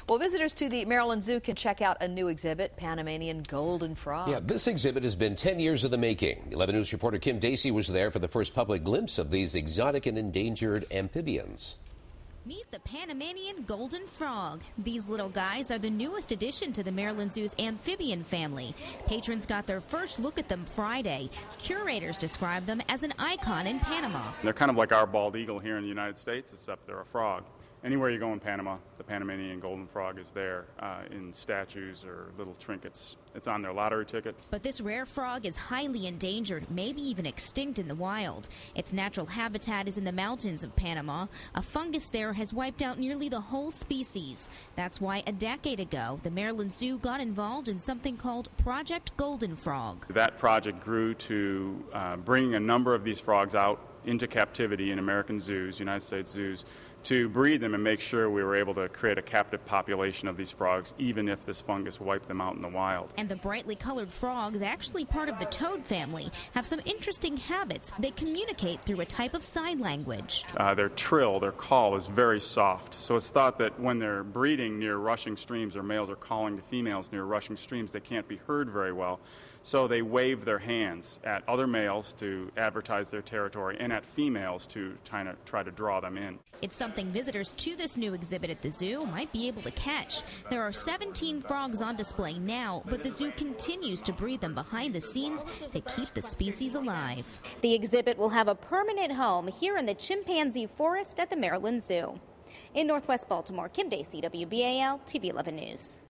Well, visitors to the Maryland Zoo can check out a new exhibit, Panamanian golden frogs. Yeah, this exhibit has been 10 years in the making. 11 News reporter Kim Dacey was there for the first public glimpse of these exotic and endangered amphibians. Meet the Panamanian golden frog. These little guys are the newest addition to the Maryland Zoo's amphibian family. Patrons got their first look at them Friday. Curators describe them as an icon in Panama. They're kind of like our bald eagle here in the United States, except they're a frog. Anywhere you go in Panama, the Panamanian golden frog is there in statues or little trinkets. It's on their lottery ticket. But this rare frog is highly endangered, maybe even extinct in the wild. Its natural habitat is in the mountains of Panama. A fungus there has wiped out nearly the whole species. That's why a decade ago, the Maryland Zoo got involved in something called Project Golden Frog. That project grew to bringing a number of these frogs out into captivity in American zoos, United States zoos, to breed them and make sure we were able to create a captive population of these frogs, even if this fungus wiped them out in the wild. And the brightly colored frogs, actually part of the toad family, have some interesting habits. They communicate through a type of sign language. Their trill, their call, is very soft. So it's thought that when they're breeding near rushing streams, or males are calling to females near rushing streams, they can't be heard very well. So they wave their hands at other males to advertise their territory and at females to try to draw them in. It's something visitors to this new exhibit at the zoo might be able to catch. There are 17 frogs on display now, but the zoo continues to breed them behind the scenes to keep the species alive. The exhibit will have a permanent home here in the chimpanzee forest at the Maryland Zoo. In Northwest Baltimore, Kim Dacey, WBAL-TV 11 News.